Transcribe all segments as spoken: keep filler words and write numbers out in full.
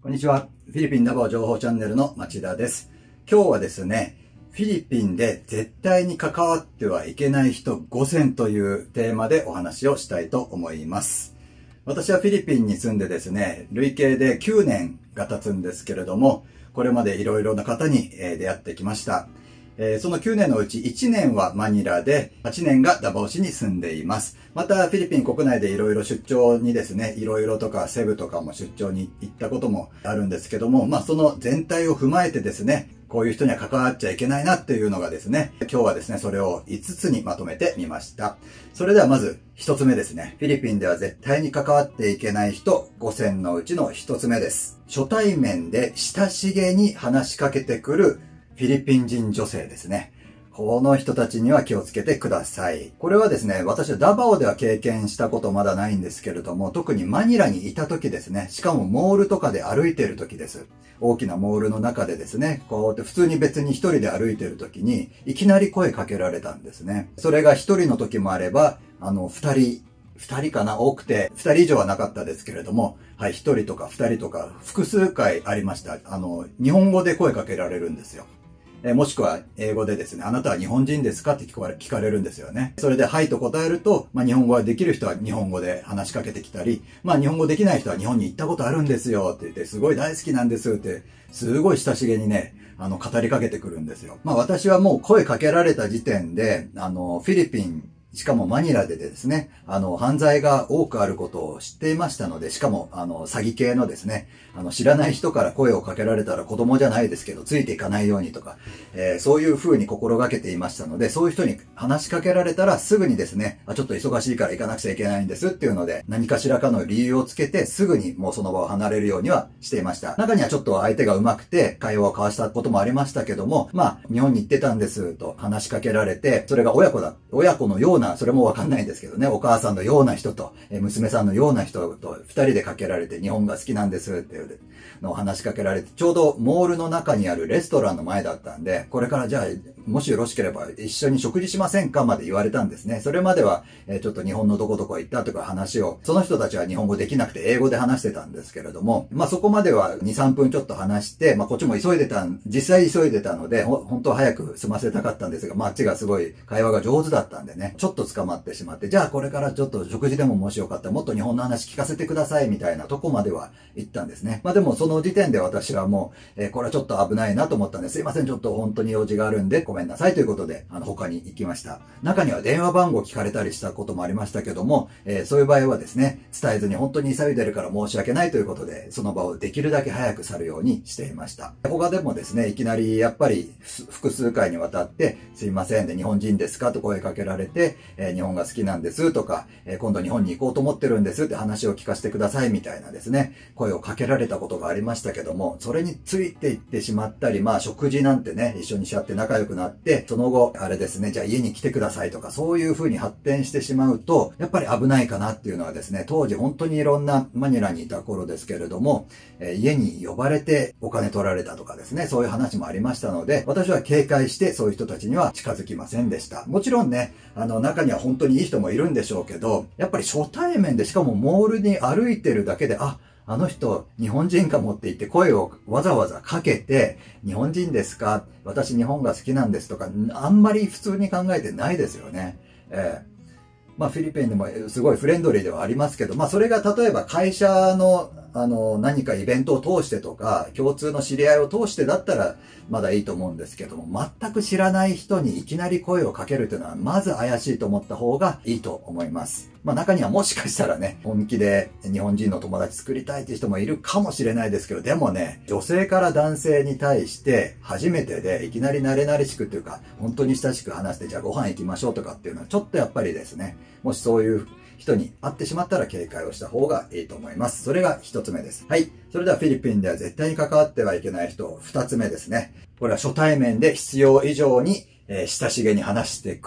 こんにちは。フィリピンダバオ情報チャンネルの町田です。今日はですね、フィリピンで絶対に関わってはいけない人ご選というテーマでお話をしたいと思います。私はフィリピンに住んでですね、累計できゅうねんが経つんですけれども、これまでいろいろな方に出会ってきました。そのきゅうねんのうちいちねんはマニラで、はちねんがダバオ市に住んでいます。またフィリピン国内でいろいろ出張にですね、いろいろとかセブとかも出張に行ったこともあるんですけども、まあその全体を踏まえてですね、こういう人には関わっちゃいけないなっていうのがですね、今日はですね、それをいつつにまとめてみました。それではまずひとつめですね。フィリピンでは絶対に関わっていけない人ご選のうちのひとつめです。初対面で親しげに話しかけてくるフィリピン人女性ですね。この人たちには気をつけてください。これはですね、私はダバオでは経験したことまだないんですけれども、特にマニラにいた時ですね、しかもモールとかで歩いている時です。大きなモールの中でですね、こうやって普通に別に一人で歩いている時に、いきなり声かけられたんですね。それが一人の時もあれば、あの、二人、二人かな多くて、二人以上はなかったですけれども、はい、一人とか二人とか複数回ありました。あの、日本語で声かけられるんですよ。えもしくは英語でですね、あなたは日本人ですかって聞かれるんですよね。それではいと答えると、まあ日本語ができる人は日本語で話しかけてきたり、まあ日本語できない人は日本に行ったことあるんですよって言って、すごい大好きなんですって、すごい親しげにね、あの語りかけてくるんですよ。まあ私はもう声かけられた時点で、あの、フィリピン、しかもマニラでですね、あの、犯罪が多くあることを知っていましたので、しかも、あの、詐欺系のですね、あの、知らない人から声をかけられたら子供じゃないですけど、ついていかないようにとか、えー、そういう風に心がけていましたので、そういう人に話しかけられたらすぐにですね、あ、ちょっと忙しいから行かなくちゃいけないんですっていうので、何かしらかの理由をつけて、すぐにもうその場を離れるようにはしていました。中にはちょっと相手が上手くて、会話を交わしたこともありましたけども、まあ、日本に行ってたんですと話しかけられて、それが親子だ、親子のような、それもわかんないんですけどね、お母さんのような人と、娘さんのような人と二人でかけられて、日本が好きなんですっていうのを話しかけられて、ちょうどモールの中にあるレストランの前だったんで、これからじゃあ、もしよろしければ一緒に食事しませんかまで言われたんですね。それまでは、えー、ちょっと日本のどこどこ行ったとか話を、その人たちは日本語できなくて英語で話してたんですけれども、まあそこまではに、さんぷんちょっと話して、まあこっちも急いでた、実際急いでたので、ほ本当は早く済ませたかったんですが、まああっちがすごい会話が上手だったんでね、ちょっと捕まってしまって、じゃあこれからちょっと食事でももしよかったらもっと日本の話聞かせてくださいみたいなとこまでは行ったんですね。まあでもその時点で私はもう、えー、これはちょっと危ないなと思ったんで、すいません、ちょっと本当に用事があるんでごめんなさいということで、あの、他に行きました。中には電話番号聞かれたりしたこともありましたけども、えー、そういう場合はですね、伝えずに本当に急いでるから申し訳ないということで、その場をできるだけ早く去るようにしていました。他でもですね、いきなりやっぱり複数回にわたって、すいませんで、日本人ですかと声かけられて、えー、日本が好きなんですとか、えー、今度日本に行こうと思ってるんですって話を聞かせてくださいみたいなですね、声をかけられたことがありましたけども、それについていってしまったり、まあ食事なんてね、一緒にし合って仲良くなって、その後、あれですね、じゃあ家に来てくださいとか、そういう風に発展してしまうと、やっぱり危ないかなっていうのはですね、当時本当にいろんなマニラにいた頃ですけれども、えー、家に呼ばれてお金取られたとかですね、そういう話もありましたので、私は警戒してそういう人たちには近づきませんでした。もちろんね、あの中には本当にいい人もいるんでしょうけど、やっぱり初対面でしかもモールに歩いてるだけで、あ、あの人、日本人かもって言って声をわざわざかけて、日本人ですか？私日本が好きなんですとか、あんまり普通に考えてないですよね。えーまあフィリピンでもすごいフレンドリーではありますけど、まあそれが例えば会社のあの何かイベントを通してとか、共通の知り合いを通してだったらまだいいと思うんですけども、全く知らない人にいきなり声をかけるというのはまず怪しいと思った方がいいと思います。まあ中にはもしかしたらね、本気で日本人の友達作りたいっていう人もいるかもしれないですけど、でもね、女性から男性に対して初めてでいきなり慣れ慣れしくっていうか、本当に親しく話して、じゃあご飯行きましょうとかっていうのはちょっとやっぱりですね、もしそういう人に会ってしまったら警戒をした方がいいと思います。それが一つ目です。はい。それではフィリピンでは絶対に関わってはいけない人、二つ目ですね。これは初対面で必要以上に、えー、親しげに話してくる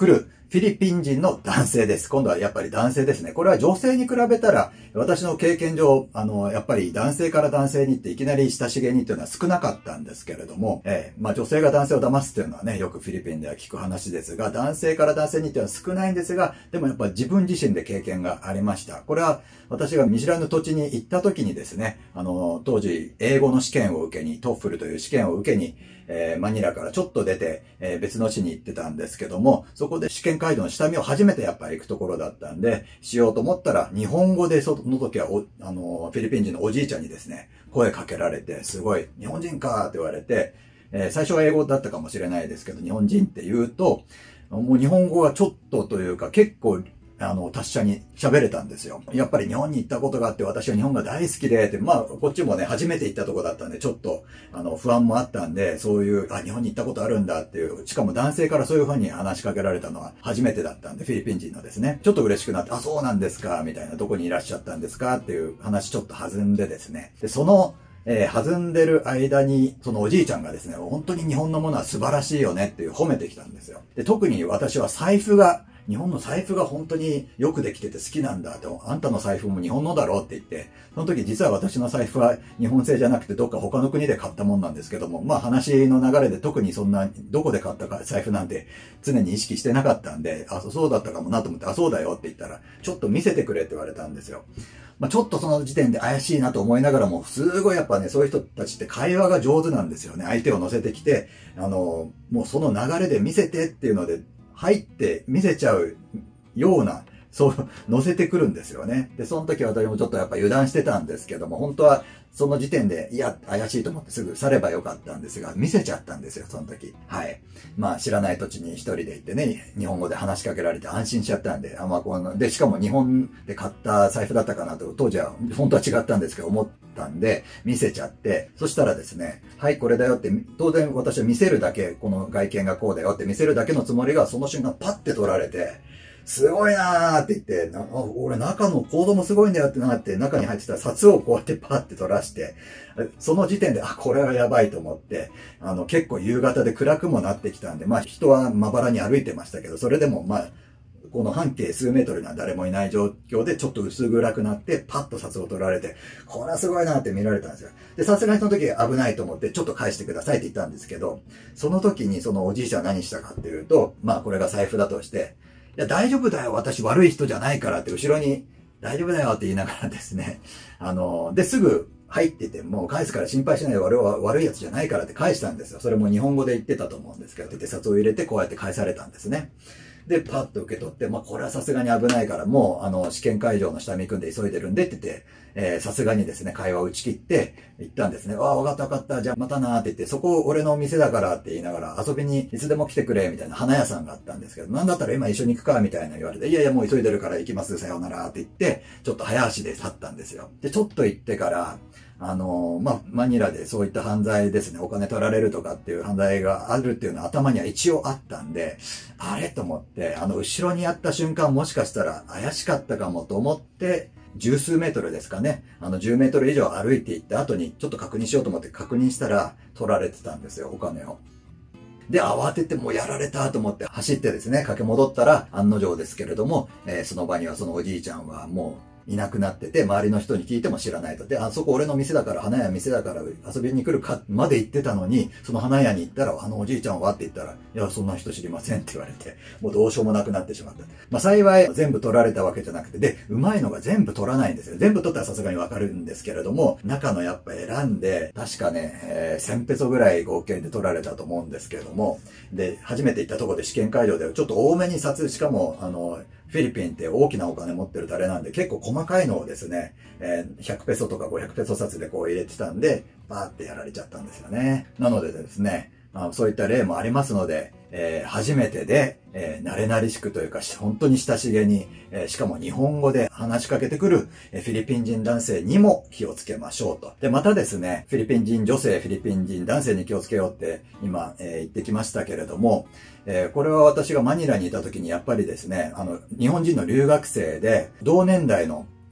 フィリピン人の男性です。今度はやっぱり男性ですね。これは女性に比べたら、私の経験上、あの、やっぱり男性から男性にっていきなり親しげにっていうのは少なかったんですけれども、えー、まあ女性が男性を騙すっていうのはね、よくフィリピンでは聞く話ですが、男性から男性にっていうのは少ないんですが、でもやっぱ自分自身で経験がありました。これは私が見知らぬ土地に行った時にですね、あの、当時英語の試験を受けに、トッフルという試験を受けに、えー、マニラからちょっと出て、えー、別の市に行ってたんですけども、そこで試験会場の下見を初めてやっぱり行くところだったんで、しようと思ったら、日本語でその時はお、あの、フィリピン人のおじいちゃんにですね、声かけられて、すごい、日本人かーって言われて、えー、最初は英語だったかもしれないですけど、日本人って言うと、もう日本語がちょっとというか、結構、あの、達者に喋れたんですよ。やっぱり日本に行ったことがあって、私は日本が大好きで、って、まあ、こっちもね、初めて行ったとこだったんで、ちょっと、あの、不安もあったんで、そういう、あ、日本に行ったことあるんだっていう、しかも男性からそういう風に話しかけられたのは初めてだったんで、フィリピン人のですね、ちょっと嬉しくなって、あ、そうなんですか、みたいな、どこにいらっしゃったんですかっていう話ちょっと弾んでですね、で、その、えー、弾んでる間に、そのおじいちゃんがですね、本当に日本のものは素晴らしいよねっていう褒めてきたんですよ。で、特に私は財布が、日本の財布が本当によくできてて好きなんだって、あんたの財布も日本のだろうって言って、その時実は私の財布は日本製じゃなくてどっか他の国で買ったもんなんですけども、まあ話の流れで特にそんな、どこで買ったか財布なんて常に意識してなかったんで、あ、そうだったかもなと思って、あ、そうだよって言ったら、ちょっと見せてくれって言われたんですよ。まあ、ちょっとその時点で怪しいなと思いながらも、すごいやっぱね、そういう人たちって会話が上手なんですよね。相手を乗せてきて、あの、もうその流れで見せてっていうので、入って見せちゃうような、そう、乗せてくるんですよね。で、その時私もちょっとやっぱ油断してたんですけども、本当はその時点で、いや、怪しいと思ってすぐ去ればよかったんですが、見せちゃったんですよ、その時。はい。まあ、知らない土地に一人で行ってね、日本語で話しかけられて安心しちゃったんで、あ、まあ、この、で、しかも日本で買った財布だったかなと、当時は本当は違ったんですけど、思ったんで、見せちゃって、そしたらですね、はい、これだよって、当然私は見せるだけ、この外見がこうだよって見せるだけのつもりが、その瞬間パッて取られて、すごいなーって言って、な俺中のコードもすごいんだよってなって、中に入ってた札をこうやってパッて取らして、その時点で、あ、これはやばいと思って、あの、結構夕方で暗くもなってきたんで、まあ人はまばらに歩いてましたけど、それでもまあ、この半径数メートルには誰もいない状況でちょっと薄暗くなって、パッと札を取られて、これはすごいなって見られたんですよ。で、さすがにその時危ないと思って、ちょっと返してくださいって言ったんですけど、その時にそのおじいちゃんは何したかっていうと、まあこれが財布だとして、いや、大丈夫だよ。私悪い人じゃないからって後ろに、大丈夫だよって言いながらですね。あの、で、すぐ入ってて、もう返すから心配しないで、俺は悪いやつじゃないからって返したんですよ。それも日本語で言ってたと思うんですけど、で、札を入れてこうやって返されたんですね。で、パッと受け取って、まあ、これはさすがに危ないから、もう、あの、試験会場の下見組んで急いでるんでって言って、えー、さすがにですね、会話を打ち切って、行ったんですね。ああ、わかったわかった。じゃあまたなーって言って、そこ俺の店だからって言いながら、遊びにいつでも来てくれ、みたいな花屋さんがあったんですけど、なんだったら今一緒に行くか、みたいな言われて、いやいや、もう急いでるから行きます、さようならって言って、ちょっと早足で去ったんですよ。で、ちょっと行ってから、あのー、まあ、マニラでそういった犯罪ですね、お金取られるとかっていう犯罪があるっていうのは頭には一応あったんで、あれと思って、あの、後ろにあった瞬間もしかしたら怪しかったかもと思って、十数メートルですかね。あの、じゅうメートル以上歩いて行った後にちょっと確認しようと思って確認したら取られてたんですよ、お金を。で、慌ててもうやられたと思って走ってですね、駆け戻ったら案の定ですけれども、えー、その場にはそのおじいちゃんはもう、いなくなってて、周りの人に聞いても知らないと。で、あそこ俺の店だから、花屋店だから遊びに来るか、まで言ってたのに、その花屋に行ったら、あのおじいちゃんはって言ったら、いや、そんな人知りませんって言われて、もうどうしようもなくなってしまった。まあ幸い全部取られたわけじゃなくて、で、うまいのが全部取らないんですよ。全部取ったらさすがにわかるんですけれども、中のやっぱ選んで、確かね、えー、せんペソぐらい合計で取られたと思うんですけれども、で、初めて行ったところで試験会場で、ちょっと多めに札、しかも、あの、フィリピンって大きなお金持ってる誰なんで結構細かいのをですね、えー、ひゃくペソとかごひゃくペソ札でこう入れてたんで、バーってやられちゃったんですよね。なのでですね、まあ、そういった例もありますので、えー、初めてで、えー、慣れ慣れしくというか、本当に親しげに、えー、しかも日本語で話しかけてくる、えー、フィリピン人男性にも気をつけましょうと。で、またですね、フィリピン人女性、フィリピン人男性に気をつけようって今、えー、言ってきましたけれども、えー、これは私がマニラにいた時にやっぱりですね、あの、日本人の留学生で、同年代の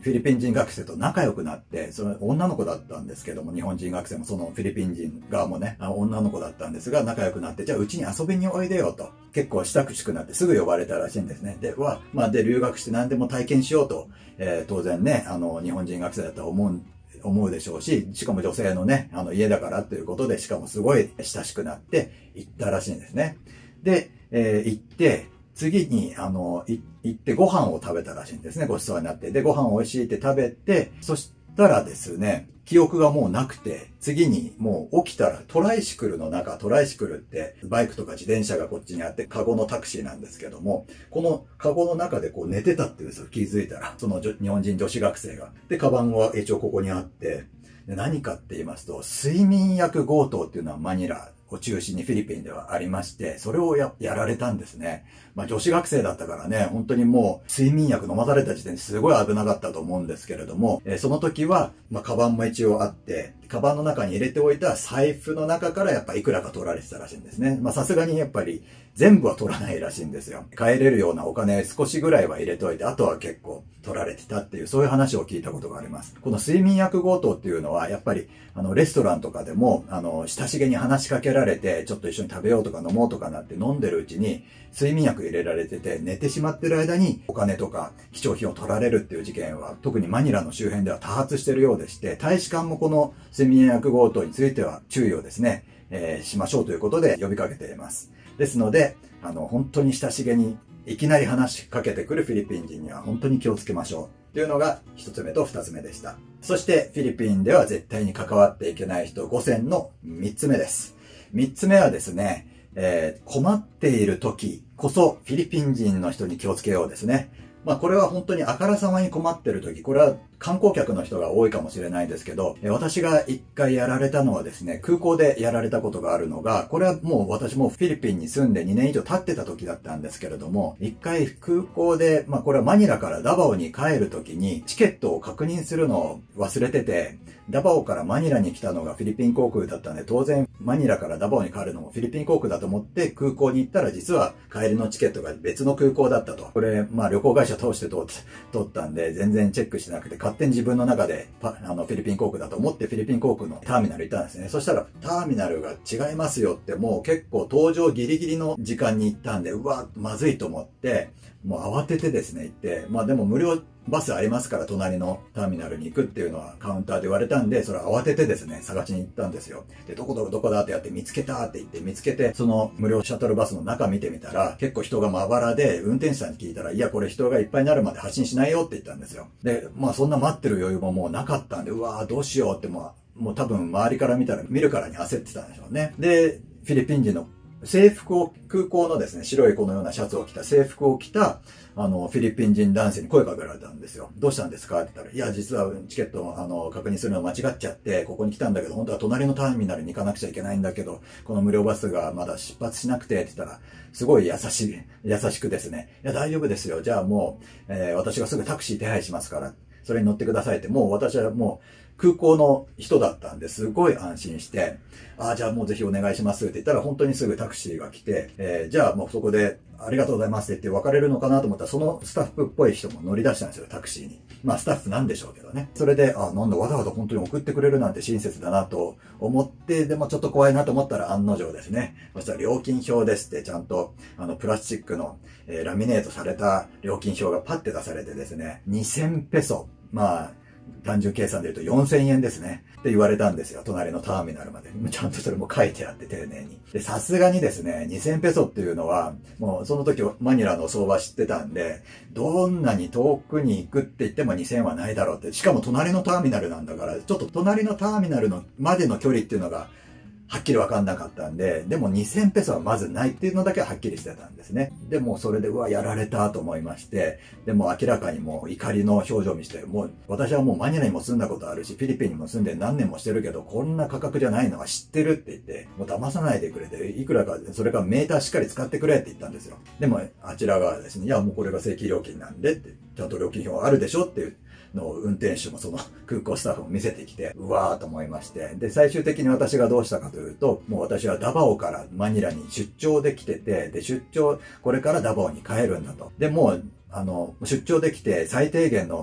フィリピン人学生と仲良くなって、その女の子だったんですけども、日本人学生もそのフィリピン人側もね、女の子だったんですが、仲良くなって、じゃあうちに遊びにおいでよと。結構親しくなってすぐ呼ばれたらしいんですね。で、は、まあで、留学して何でも体験しようと、えー、当然ね、あの、日本人学生だったら思う、思うでしょうし、しかも女性のね、あの、家だからということで、しかもすごい親しくなって行ったらしいんですね。で、えー、行って、次に、あの、い行ってご飯を食べたらしいんですね。ごちそうになって。で、ご飯美味しいって食べて、そしたらですね、記憶がもうなくて、次にもう起きたらトライシクルの中、トライシクルってバイクとか自転車がこっちにあって、カゴのタクシーなんですけども、このカゴの中でこう寝てたっていうんですよ。気づいたら。その日本人女子学生が。で、カバンは一応ここにあって、で何かって言いますと、睡眠薬強盗っていうのはマニラを中心にフィリピンではありまして、それをや、やられたんですね。まあ女子学生だったからね、本当にもう睡眠薬飲まされた時点ですごい危なかったと思うんですけれども、えー、その時は、まあカバンも一応あって、カバンの中に入れておいた財布の中からやっぱいくらか取られてたらしいんですね。まあさすがにやっぱり全部は取らないらしいんですよ。帰れるようなお金少しぐらいは入れておいて、あとは結構取られてたっていう、そういう話を聞いたことがあります。この睡眠薬強盗っていうのは、やっぱり、あの、レストランとかでも、あの、親しげに話しかけられて、ちょっと一緒に食べようとか飲もうとかなって飲んでるうちに、睡眠薬入れられてて、寝てしまってる間にお金とか貴重品を取られるっていう事件は、特にマニラの周辺では多発しているようでして、大使館もこの睡眠薬強盗については注意をですね、えー、しましょうということで呼びかけています。ですので、あの、本当に親しげにいきなり話しかけてくるフィリピン人には本当に気をつけましょうというのが一つ目と二つ目でした。そしてフィリピンでは絶対に関わっていけない人ご選の三つ目です。三つ目はですね、えー、困っている時こそフィリピン人の人に気をつけようですね。まあこれは本当にあからさまに困ってる時、これは観光客の人が多いかもしれないですけど、私が一回やられたのはですね、空港でやられたことがあるのが、これはもう私もフィリピンに住んでにねん以上経ってた時だったんですけれども、一回空港で、まあこれはマニラからダバオに帰る時にチケットを確認するのを忘れてて、ダバオからマニラに来たのがフィリピン航空だったんで、当然マニラからダバオに帰るのもフィリピン航空だと思って空港に行ったら実は帰りのチケットが別の空港だったと。これ、まあ旅行会社通して通って、取ったんで全然チェックしてなくて勝手に自分の中でパあのフィリピン航空だと思ってフィリピン航空のターミナル行ったんですね。そしたらターミナルが違いますよってもう結構搭乗ギリギリの時間に行ったんで、うわ、まずいと思って、もう慌ててですね行って、まあでも無料バスありますから隣のターミナルに行くっていうのはカウンターで言われたんで、それ慌ててですね探しに行ったんですよ。で、どこどこどこだってやって見つけたって言って見つけて、その無料シャトルバスの中見てみたら結構人がまばらで、運転手さんに聞いたら、いやこれ人がいっぱいになるまで発進しないよって言ったんですよ。で、まあそんな待ってる余裕ももうなかったんで、うわーどうしようってもう、もう多分周りから見たら見るからに焦ってたんでしょうね。で、フィリピン人の制服を、空港のですね、白いこのようなシャツを着た、制服を着た、あの、フィリピン人男性に声かけられたんですよ。どうしたんですかって言ったら、いや、実はチケットを、あの、確認するの間違っちゃって、ここに来たんだけど、本当は隣のターミナルに行かなくちゃいけないんだけど、この無料バスがまだ出発しなくて、って言ったら、すごい優しい、優しくですね、いや、大丈夫ですよ。じゃあもう、えー、私がすぐタクシー手配しますから、それに乗ってくださいって、もう私はもう、空港の人だったんですごい安心して、ああ、じゃあもうぜひお願いしますって言ったら本当にすぐタクシーが来て、えー、じゃあもうそこでありがとうございますって言って別れるのかなと思ったら、そのスタッフっぽい人も乗り出したんですよ、タクシーに。まあスタッフなんでしょうけどね。それで、あ、なんだわざわざ本当に送ってくれるなんて親切だなと思って、でもちょっと怖いなと思ったら案の定ですね。そしたら料金表ですってちゃんと、あの、プラスチックの、えー、ラミネートされた料金表がパッて出されてですね、にせんペソ。まあ、単純計算で言うとよんせんえんですね。って言われたんですよ。隣のターミナルまで。ちゃんとそれも書いてあって丁寧に。で、さすがにですね、にせんペソっていうのは、もうその時マニラの相場知ってたんで、どんなに遠くに行くって言ってもにせんはないだろうって。しかも隣のターミナルなんだから、ちょっと隣のターミナルのまでの距離っていうのが、はっきりわかんなかったんで、でもにせんペソはまずないっていうのだけははっきりしてたんですね。でもそれで、うわ、やられたと思いまして、でも明らかにもう怒りの表情を見せて、もう私はもうマニラにも住んだことあるし、フィリピンにも住んで何年もしてるけど、こんな価格じゃないのは知ってるって言って、もう騙さないでくれて、いくらか、それからメーターしっかり使ってくれって言ったんですよ。でも、あちらがですね、いやもうこれが正規料金なんでって、ちゃんと料金表あるでしょっていう。の運転手もその空港スタッフも見せてきて、うわーと思いまして。で、最終的に私がどうしたかというと、もう私はダバオからマニラに出張で来てて、で、出張、これからダバオに帰るんだと。で、もう、あの、出張できて最低限の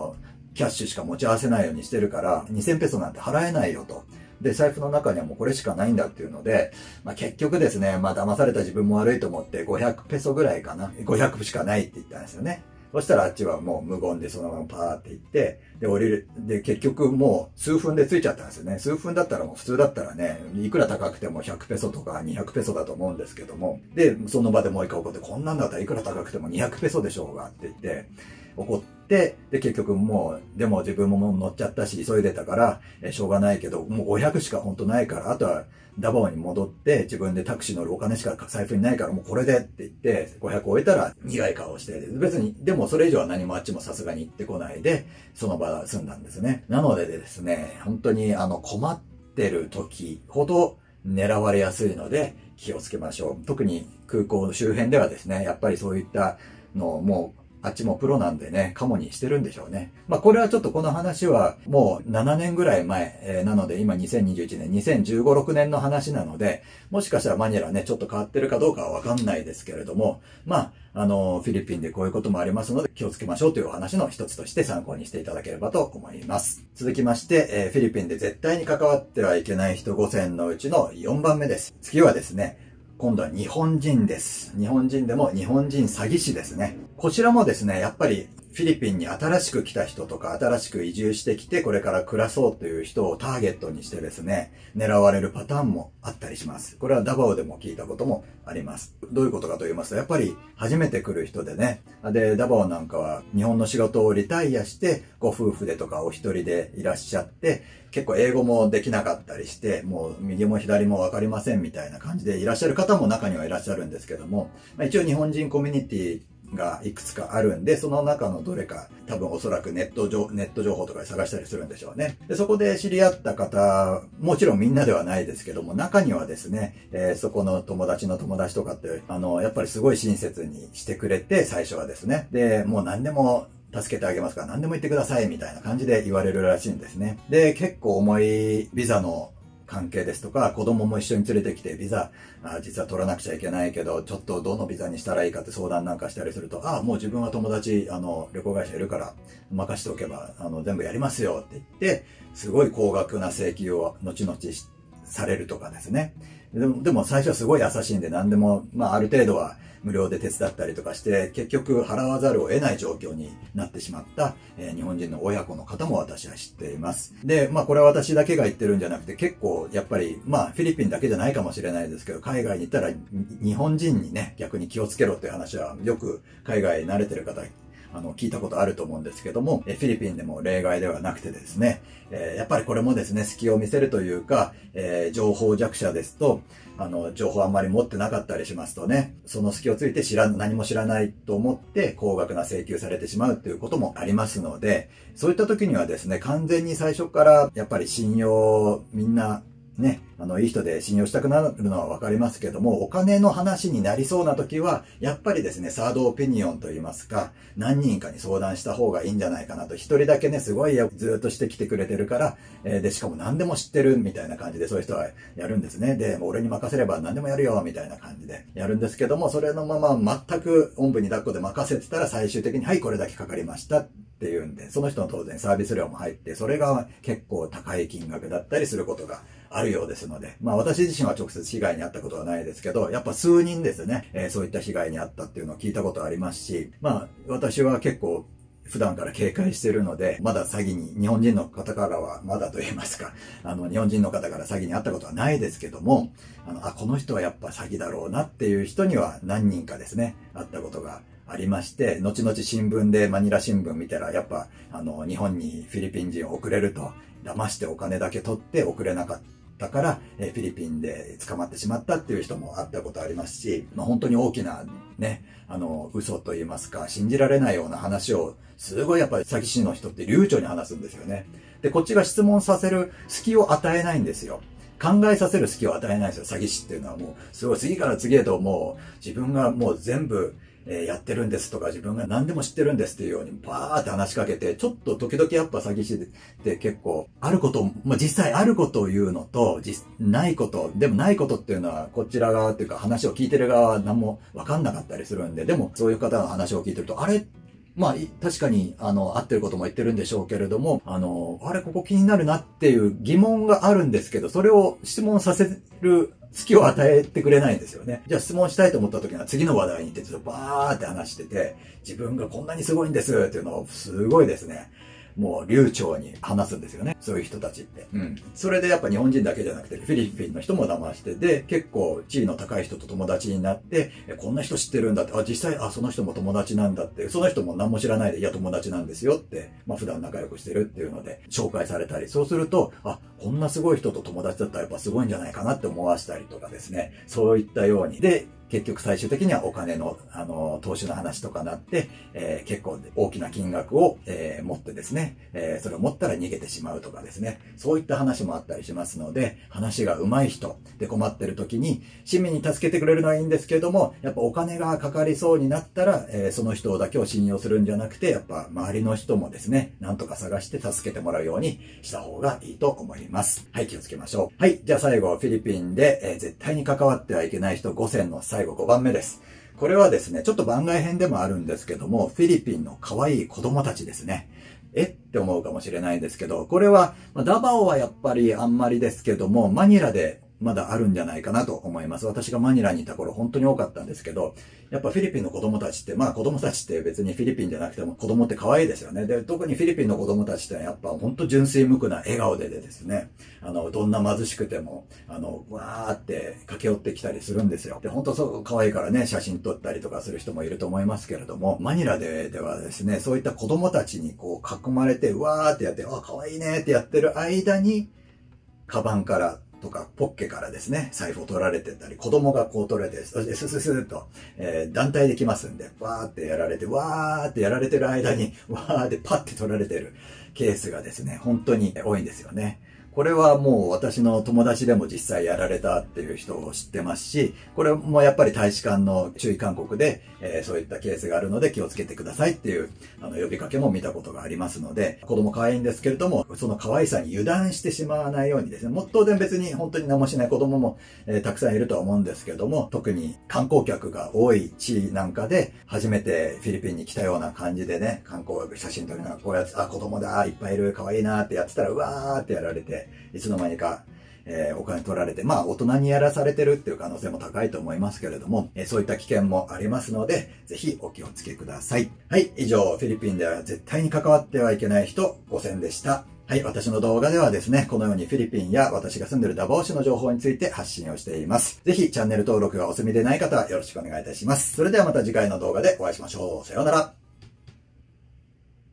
キャッシュしか持ち合わせないようにしてるから、にせんペソなんて払えないよと。で、財布の中にはもうこれしかないんだっていうので、まあ結局ですね、まあ騙された自分も悪いと思ってごひゃくペソぐらいかな。ごひゃくしかないって言ったんですよね。そしたらあっちはもう無言でそのままパーって行って、で、降りる。で、結局もう数分で着いちゃったんですよね。数分だったらもう普通だったらね、いくら高くてもひゃくペソとかにひゃくペソだと思うんですけども。で、その場でもう一回怒って、こんなんだったらいくら高くてもにひゃくペソでしょうがって言って、怒って、で、結局もう、でも自分ももう乗っちゃったし、急いでたから、えしょうがないけど、もうごひゃくしか本当ないから、あとはダバオに戻って、自分でタクシー乗るお金しか財布にないから、もうこれでって言って、ごひゃく置いたら苦い顔して、別に、でもそれ以上は何もあっちもさすがに言ってこないで、その場済んだんですね。なのでですね、本当にあの困ってる時ほど狙われやすいので気をつけましょう。特に空港の周辺ではですね、やっぱりそういったのをもうあっちもプロなんでね、カモにしてるんでしょうね。まあこれはちょっとこの話はもうななねんぐらい前、えー、なので今にせんにじゅういちねん、にせんじゅうご、ろくねんの話なので、もしかしたらマニラね、ちょっと変わってるかどうかはわかんないですけれども、まあ、あの、フィリピンでこういうこともありますので気をつけましょうというお話の一つとして参考にしていただければと思います。続きまして、えー、フィリピンで絶対に関わってはいけない人ごせんのうちのよんばんめです。次はですね、今度は日本人です。日本人でも日本人詐欺師ですね。こちらもですね、やっぱりフィリピンに新しく来た人とか、新しく移住してきて、これから暮らそうという人をターゲットにしてですね、狙われるパターンもあったりします。これはダバオでも聞いたこともあります。どういうことかと言いますと、やっぱり初めて来る人でね、で、ダバオなんかは日本の仕事をリタイアして、ご夫婦でとかお一人でいらっしゃって、結構英語もできなかったりして、もう右も左もわかりませんみたいな感じでいらっしゃる方も中にはいらっしゃるんですけども、まあ、一応日本人コミュニティがいくつかあるんで、その中のどれか、多分おそらくネット情、ネット情報とかで探したりするんでしょうね。で、そこで知り合った方、もちろんみんなではないですけども、中にはですね、えー、そこの友達の友達とかって、あの、やっぱりすごい親切にしてくれて、最初はですね。で、もう何でも、助けてあげますから何でも言ってくださいみたいな感じで言われるらしいんですね。で、結構重いビザの関係ですとか、子供も一緒に連れてきて、ビザ、あ実は取らなくちゃいけないけど、ちょっとどのビザにしたらいいかって相談なんかしたりすると、ああ、もう自分は友達、あの、旅行会社いるから、任しておけば、あの、全部やりますよって言って、すごい高額な請求を後々されるとかですね。でも、でも最初はすごい優しいんで何でも、まあある程度は無料で手伝ったりとかして、結局払わざるを得ない状況になってしまった、えー、日本人の親子の方も私は知っています。で、まあこれは私だけが言ってるんじゃなくて、結構やっぱり、まあフィリピンだけじゃないかもしれないですけど、海外に行ったら日本人にね、逆に気をつけろっていう話はよく海外慣れてる方あの、聞いたことあると思うんですけども、えフィリピンでも例外ではなくてですね、えー、やっぱりこれもですね、隙を見せるというか、えー、情報弱者ですと、あの、情報あんまり持ってなかったりしますとね、その隙をついて知らん、何も知らないと思って高額な請求されてしまうということもありますので、そういった時にはですね、完全に最初からやっぱり信用、みんな、ね、あの、いい人で信用したくなるのはわかりますけども、お金の話になりそうな時は、やっぱりですね、サードオピニオンといいますか、何人かに相談した方がいいんじゃないかなと。一人だけね、すごいずっとしてきてくれてるから、えー、で、しかも何でも知ってるみたいな感じで、そういう人はやるんですね。で、俺に任せれば何でもやるよ、みたいな感じでやるんですけども、それのまま全くおんぶに抱っこで任せてたら、最終的に、はい、これだけかかりました。っていうんで、その人の当然サービス料も入って、それが結構高い金額だったりすることがあるようですので、まあ私自身は直接被害に遭ったことはないですけど、やっぱ数人ですね、えー、そういった被害に遭ったっていうのを聞いたことありますし、まあ私は結構普段から警戒してるので、まだ詐欺に、日本人の方からは、まだと言いますか、あの、日本人の方から詐欺に遭ったことはないですけども、あの、あ、この人はやっぱ詐欺だろうなっていう人には何人かですね、会ったことがありまして、後々新聞でマニラ新聞見たら、やっぱ、あの、日本にフィリピン人を送れると、騙してお金だけ取って送れなかった。だから、えフィリピンで捕まってしまったっていう人も会ったことありますし、まあ、本当に大きなね、あの、嘘と言いますか、信じられないような話を、すごいやっぱり詐欺師の人って流暢に話すんですよね。で、こっちが質問させる隙を与えないんですよ。考えさせる隙を与えないんですよ、詐欺師っていうのはもう、すごい次から次へともう、自分がもう全部、えー、やってるんですとか自分が何でも知ってるんですっていうようにバーって話しかけて、ちょっと時々やっぱ詐欺師って結構あることを、まあ、実際あることを言うのと、実ないこと、でもないことっていうのはこちら側っていうか話を聞いてる側は何もわかんなかったりするんで、でもそういう方の話を聞いてると、あれまあ、確かに、あの、合ってることも言ってるんでしょうけれども、あの、あれ、ここ気になるなっていう疑問があるんですけど、それを質問させる隙を与えてくれないんですよね。じゃあ質問したいと思った時には次の話題に行ってちょっとバーって話してて、自分がこんなにすごいんですっていうのをすごいですね。もう流暢に話すんですよね。そういう人たちって。うん。それでやっぱ日本人だけじゃなくて、フィリピンの人も騙して、で、結構地位の高い人と友達になって、え、こんな人知ってるんだって、あ、実際、あ、その人も友達なんだって、その人も何も知らないで、いや、友達なんですよって、まあ普段仲良くしてるっていうので、紹介されたり、そうすると、あ、こんなすごい人と友達だったらやっぱすごいんじゃないかなって思わせたりとかですね。そういったように。で、結局最終的にはお金の、あの、投資の話とかなって、えー、結構大きな金額を、えー、持ってですね、えー、それを持ったら逃げてしまうとかですね、そういった話もあったりしますので、話が上手い人で困ってる時に、市民に助けてくれるのはいいんですけれども、やっぱお金がかかりそうになったら、えー、その人だけを信用するんじゃなくて、やっぱ周りの人もですね、なんとか探して助けてもらうようにした方がいいと思います。はい、気をつけましょう。はい、じゃあ最後、フィリピンで、えー、絶対に関わってはいけない人ご選の最後ごばんめです。これはですね、ちょっと番外編でもあるんですけども、フィリピンの可愛い子供たちですね。えって思うかもしれないんですけど、これは、まあ、ダバオはやっぱりあんまりですけども、マニラでまだあるんじゃないかなと思います。私がマニラにいた頃本当に多かったんですけど、やっぱフィリピンの子供たちって、まあ子供たちって別にフィリピンじゃなくても子供って可愛いですよね。で、特にフィリピンの子供たちってやっぱ本当純粋無垢な笑顔でですね、あの、どんな貧しくても、あの、わーって駆け寄ってきたりするんですよ。で、本当そう可愛いからね、写真撮ったりとかする人もいると思いますけれども、マニラで、ではですね、そういった子供たちにこう囲まれて、わーってやって、あ、可愛いねってやってる間に、カバンからとか、ポッケからですね、財布を取られてたり、子供がこう取られて、そしてスススーっと、えー、団体で来ますんで、わーってやられて、わーってやられてる間に、わーってパッて取られてるケースがですね、本当に多いんですよね。これはもう私の友達でも実際やられたっていう人を知ってますし、これもやっぱり大使館の注意勧告で、えー、そういったケースがあるので気をつけてくださいっていうあの呼びかけも見たことがありますので、子供可愛いんですけれども、その可愛さに油断してしまわないようにですね、もう当然別に本当に何もしない子供も、えー、たくさんいるとは思うんですけども、特に観光客が多い地なんかで初めてフィリピンに来たような感じでね、観光写真撮りながらこうやって、あ、子供だ、いっぱいいる、可愛いなってやってたら、うわーってやられて、いつの間にか、えー、お金取られて、まあ大人にやらされてるっていう可能性も高いと思いますけれども、えー、そういった危険もありますので、ぜひお気をつけください。はい、以上、フィリピンでは絶対に関わってはいけない人ご選でした。はい、私の動画ではですね、このようにフィリピンや私が住んでいるダバオ市の情報について発信をしています。ぜひチャンネル登録がお済みでない方はよろしくお願いいたします。それではまた次回の動画でお会いしましょう。さようなら。